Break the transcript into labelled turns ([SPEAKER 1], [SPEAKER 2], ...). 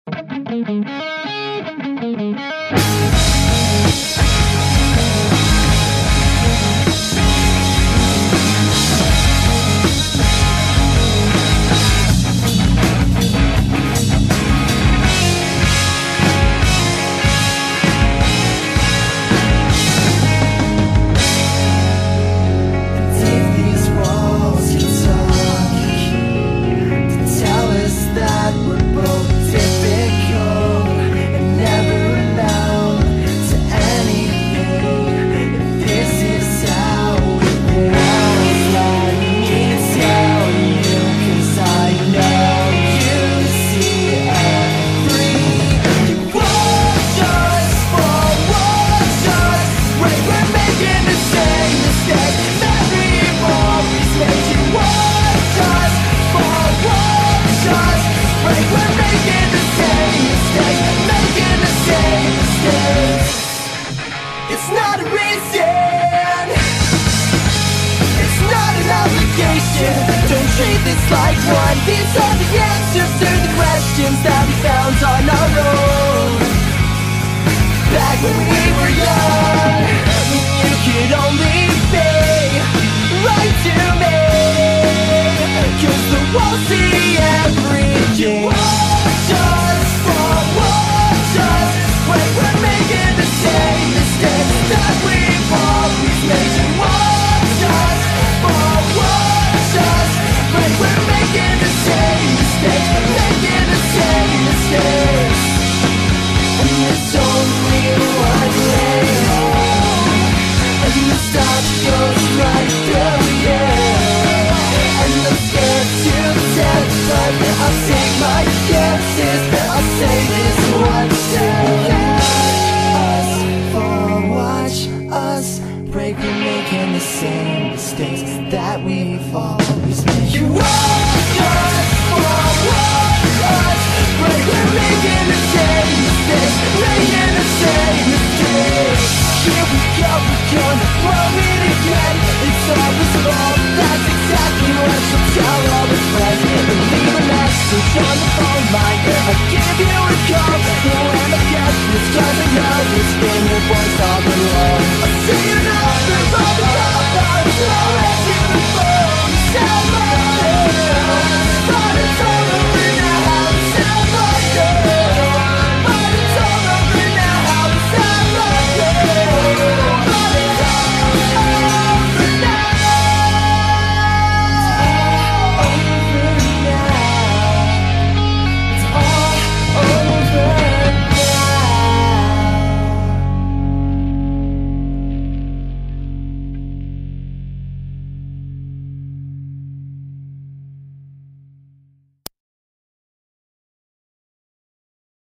[SPEAKER 1] It's not a reason, it's not an obligation. Don't treat this like one. These are the answers to the questions that we found on our own. Back when we were young, when you could only be right to me, 'cause the walls see everything.